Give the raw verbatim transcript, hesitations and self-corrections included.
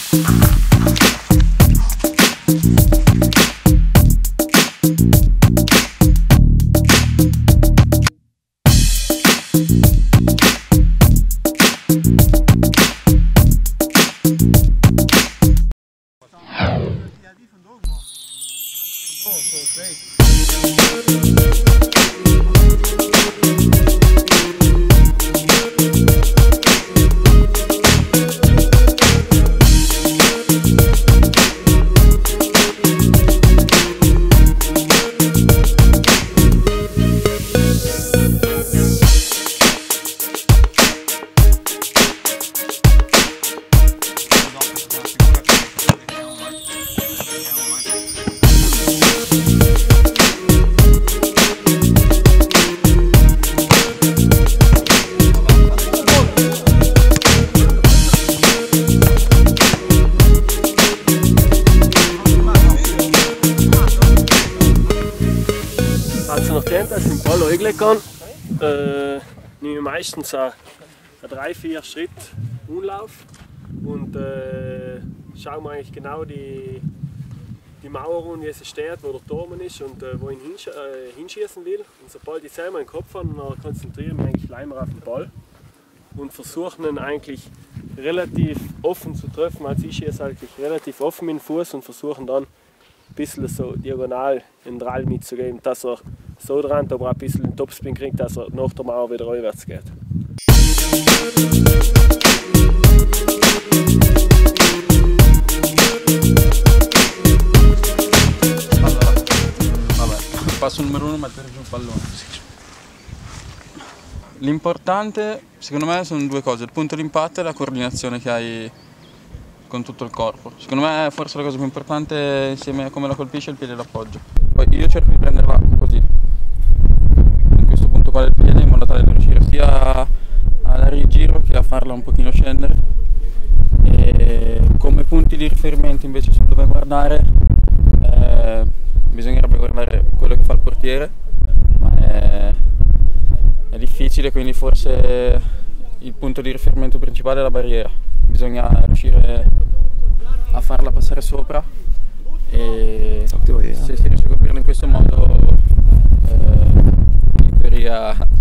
Als ich noch gelernt habe, im Polo regeln kann, äh, nehme ich meistens einen drei vier Schritt Umlauf und äh, schaue mir eigentlich genau die, die Mauer an, wie sie steht, wo der Turm ist und äh, wo ich hinsch äh, hinschießen will. Und sobald ich selber meinen Kopf habe, dann konzentriere ich mich eigentlich gleich mal auf den Ball und versuche ihn eigentlich relativ offen zu treffen. Also ich schieße eigentlich relativ offen mit dem Fuß und versuche dann ein bisschen so diagonal einen Drall mitzugeben, dass er so dran, aber auch ein bisschen den Topspin kriegt, dass er nach der Mauer wieder rückwärts geht. Allora, vabbè, passo numero uno, mettere giù il pallone. L'importante, secondo me, sono due cose: il punto d'impatto e la coordinazione che hai con tutto il corpo. Secondo me forse la cosa più importante, insieme a come la colpisce, è il piede d'appoggio. Poi io cerco di prenderla così, in questo punto qua del piede, in modo tale da riuscire sia a dare il giro che a farla un pochino scendere. E come punti di riferimento invece su dove guardare, eh, bisognerebbe guardare quello che fa il portiere, ma è, è difficile, quindi forse il punto di riferimento principale è la barriera. Bisogna riuscire a farla passare sopra e se si riesce a colpirla in questo modo, eh, in teoria